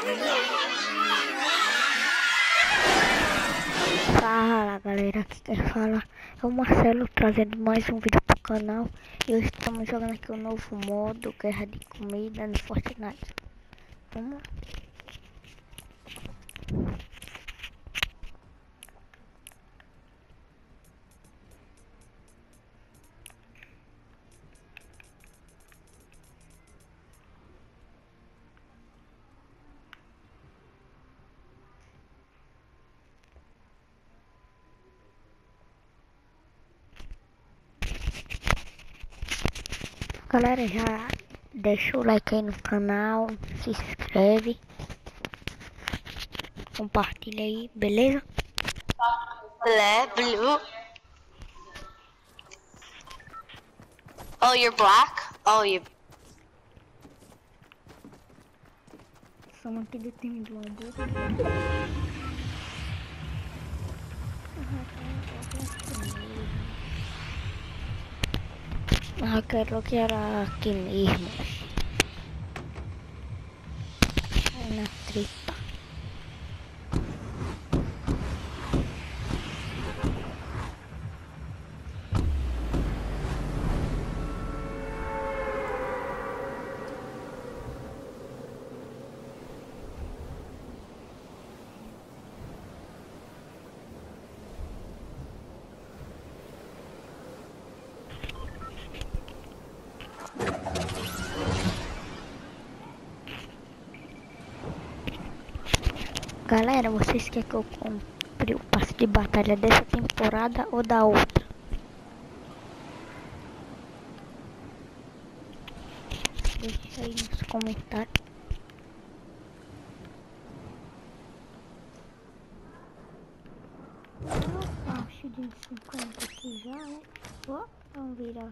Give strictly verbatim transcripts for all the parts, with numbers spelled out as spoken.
Fala galera, aqui quem fala é o Marcelo, trazendo mais um vídeo pro canal. E hoje estamos jogando aqui o novo modo Guerra de Comida no Fortnite. Vamos lá. Galera, já deixa o like aí no canal, se inscreve, compartilha aí, beleza? Black, blue. Oh, you're black? Oh, you. Somos aqui do time do hambúrguer. Ah, quero que era aqui mesmo. Aí na tripa. Galera, vocês querem que eu compre o passe de batalha dessa temporada ou da outra? Deixa aí nos comentários. Opa, um shield de cinquenta aqui já, né? Ó, vamos virar.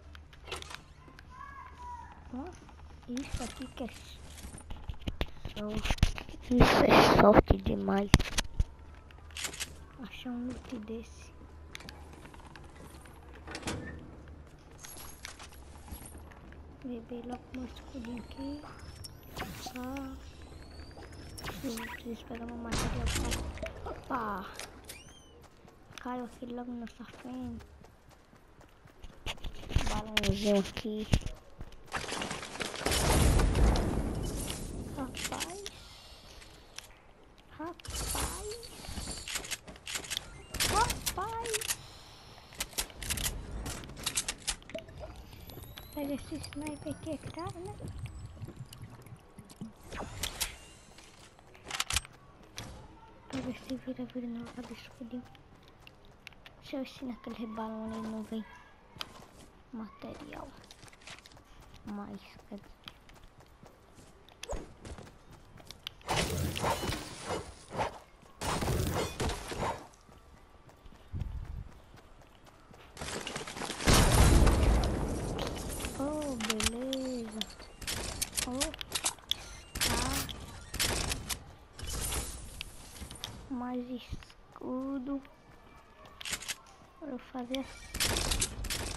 Ó, isso aqui que é sorte. Isso é sorte demais. Achar um loot desse. Beber logo meu escudinho aqui. Ah. Preciso pegar uma material pra... Opa! Caiu aqui logo na nossa frente. Balãozinho aqui. Rapaz. Rapaz. Rapaz. Pega esse sniper aqui, é caro, né? Pega esse vira-vira no lado do escudinho. Deixa eu ver se naquele balão ali não vem material. Mais, quer dizer. Oh, beleza. Opa. Tá. Mais escudo. Vou fazer assim.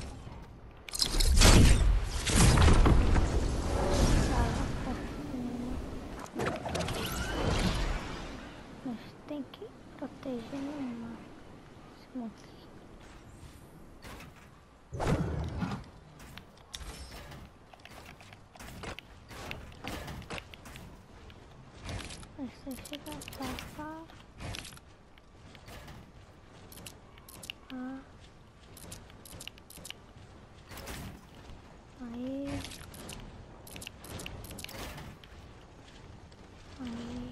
Mas tem que proteger no máximo aqui. Aí você chega pra cá. Ah. Aí. Aí.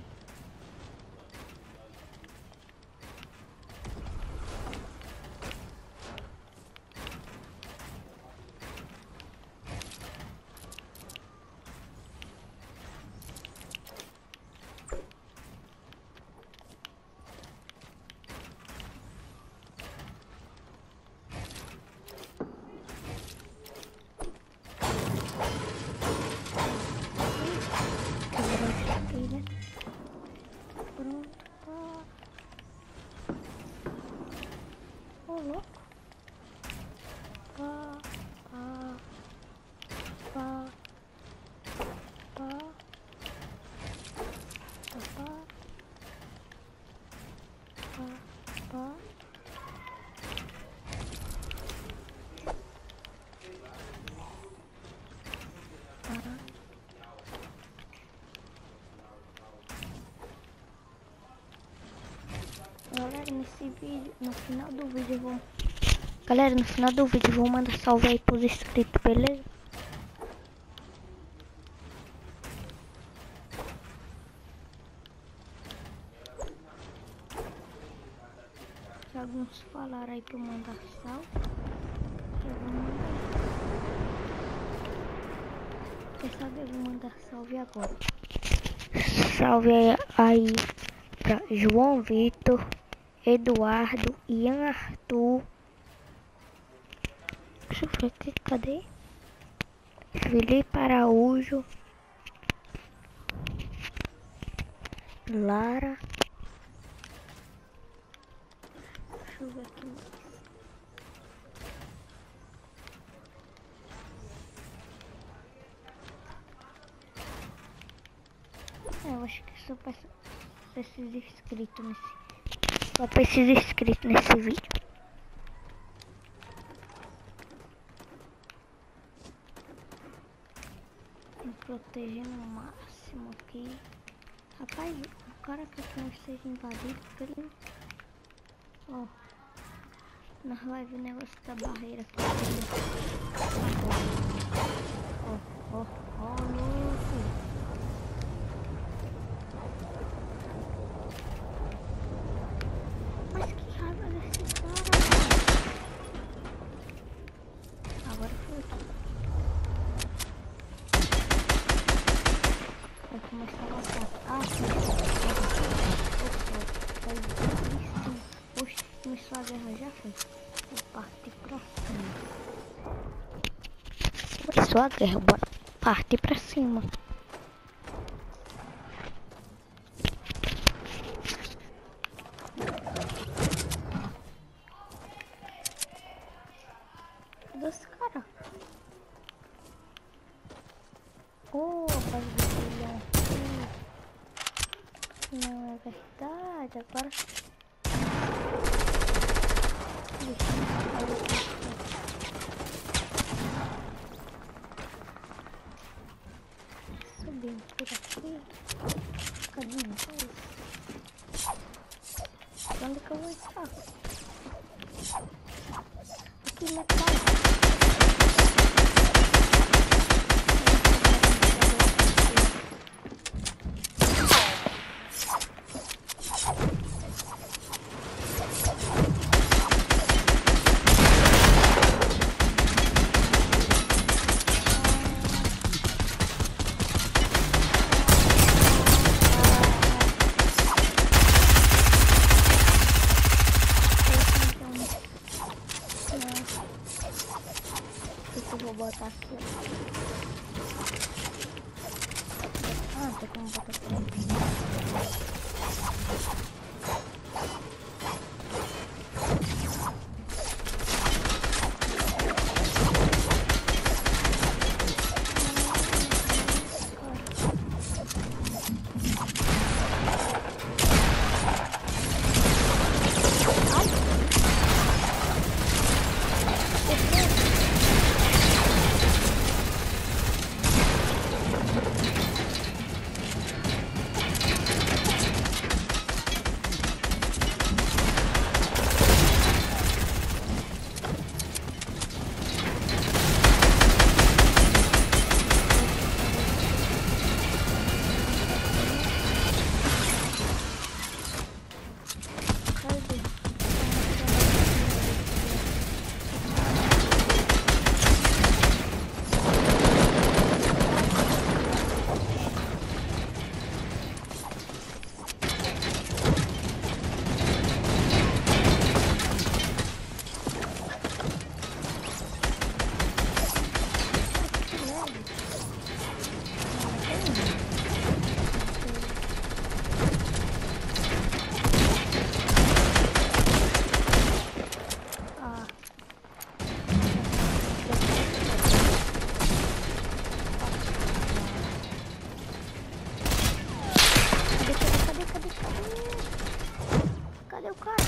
louco. Pá, pá, pá, pá. galera, nesse vídeo, no final do vídeo eu vou... Galera, no final do vídeo eu vou mandar salve aí pros inscritos, beleza? Se alguns falaram aí pra eu mandar salve, eu vou mandar. Quer saber? Eu vou mandar salve agora. Salve aí pra João Vitor, Eduardo, Ian Arthur. Deixa eu ver aqui, cadê? Felipe Araújo, Lara. Deixa eu ver aqui mais. É, eu acho que só precisa inscrito nesse. Só precisa inscrito nesse vídeo. Me protegendo no máximo aqui. Rapaz, o cara que não seja invadido, porque ele. Ó. Nós vai ver o negócio da barreira aqui. Ó, ó, ó, louco. Mas que raiva desse cara, velho. Agora foi aqui. Vai começar a passar. Ah, sim. Oxe, começou a guerra, já foi. Vou partir pra cima. Começou a guerra, bora partir pra cima. Cadê esse cara? Oh, rapaz do bilhão. Não é verdade, agora... Subindo por aqui. Cadê dois? Onde que eu vou entrar? Aqui na casa. Vou botar aqui. Ah, tem como botar aqui. Cadê o cara?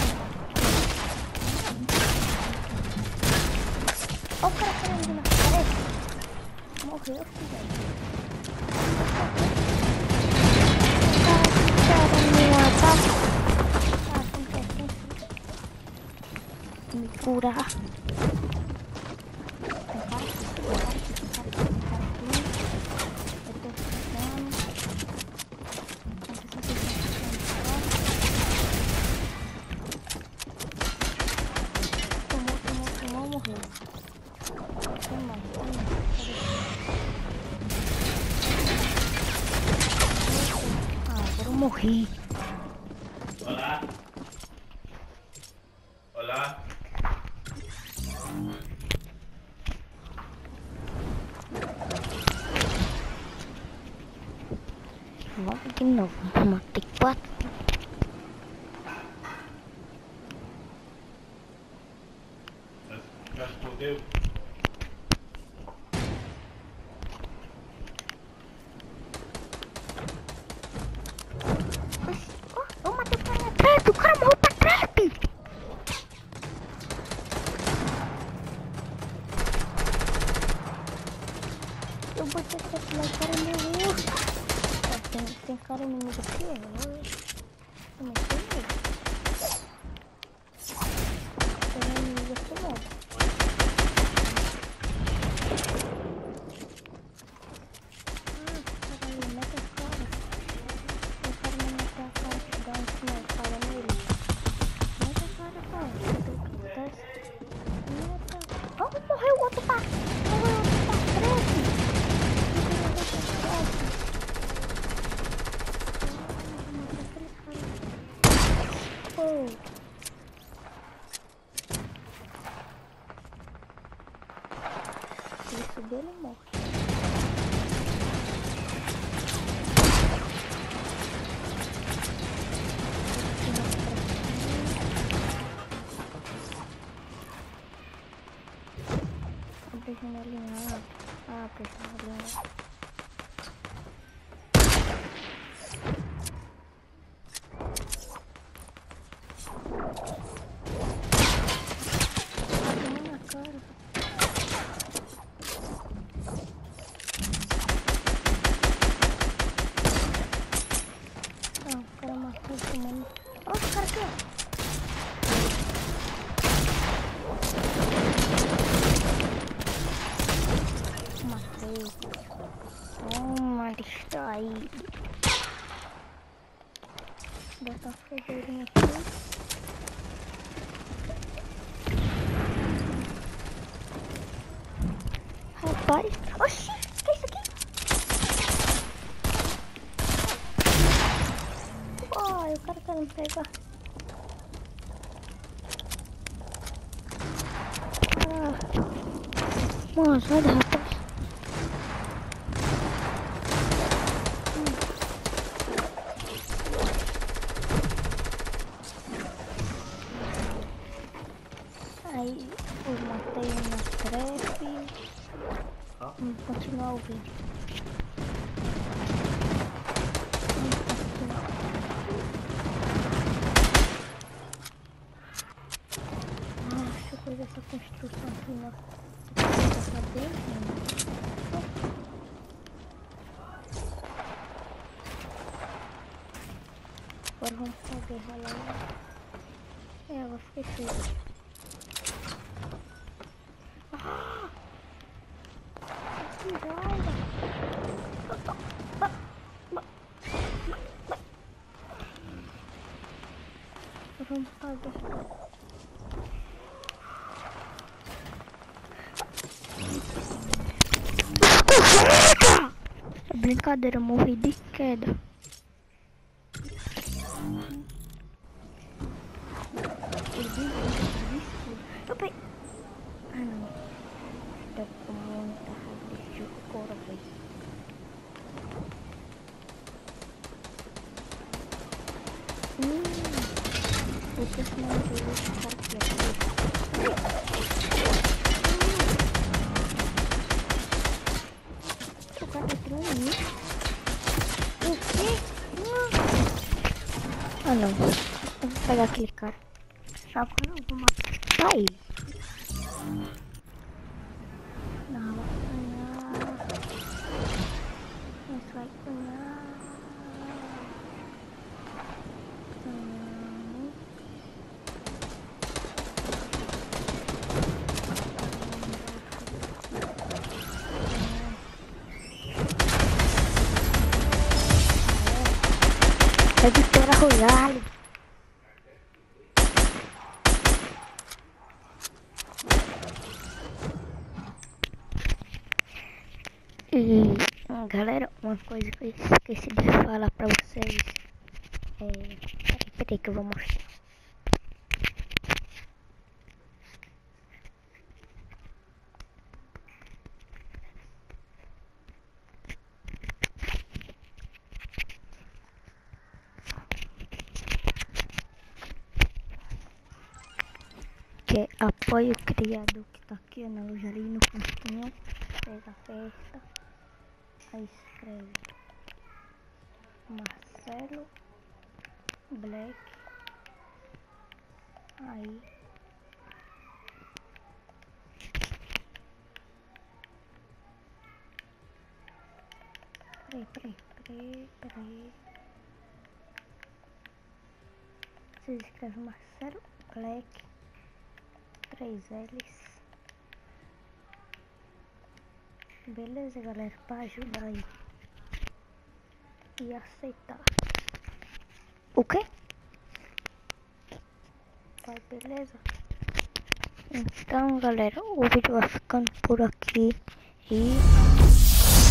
Olha o cara caindo na parede. Morreu, filho. O cara que quer me matar. Ah, não quer. furar. Tem cara aqui, tem cara aqui, tem cara aqui, tem cara aqui. Eu tô ficando. Não sei se vocês estão ficando. Tomou, tomou, tomou, morreu. Toma, toma. Ah, agora eu morri. Olá. Olá. Vamos de novo. Matei quatro. Já respondeu? Oh, eu matei o cara na trap. O cara morreu pra trap. Eu botei trap lá e o cara morreu. Tem, tem cara inimigo aqui, ó. Eu não sei mesmo. Tem inimigo aqui mesmo. Ah, caralho, mata o cara. O cara não matar a cara que dá um sinal, fala nele. Mata a cara, cara. Mata. Oh, morreu o outro pá. Morreu o outro pá. Três. Oh. Se ele subir, ele morre. Abre a janelinha. Ah, abre a janelinha. Olha o cara aqui, ó. Matei. Toma, distrai. Bota a fogeirinha aqui. Rapaz. Oxi, que é isso aqui? Ai, o cara quer me pegar. Ah. Mano, sai da rapaz. Hum. Aí eu matei uma trap. Vamos continuar o vídeo. Deixa eu fazer essa construção aqui na cabeça. Agora vamos fazer rolar. É, ela fiquei feita. Ah! Que raiva! Vamos fazer. É brincadeira, eu morri de queda. Eu peguei. Ah, não. Tá com muita raiva de cora, velho. Hum. Vou pressionar esse cara aqui. O cara entrou em mim. O quê? Ah, não. Eu vou pegar aquele cara. Só que eu não vou matar ele. Não, vai apanhar. Isso vai apanhar. Não. É Vitória Royale. E galera, uma coisa que eu esqueci de falar pra vocês é... Peraí, peraí que eu vou mostrar. Que é apoio o criador que tá aqui ó, na loja ali no cantinho. Pega, aperta. Aí escreve Marcelo Black. Aí peraí, peraí, peraí, peraí. Vocês escrevem Marcelo Black, três L's. Beleza, galera, pra ajudar aí. E aceitar. O quê? Tá, beleza? Então, galera, o vídeo vai ficando por aqui. E...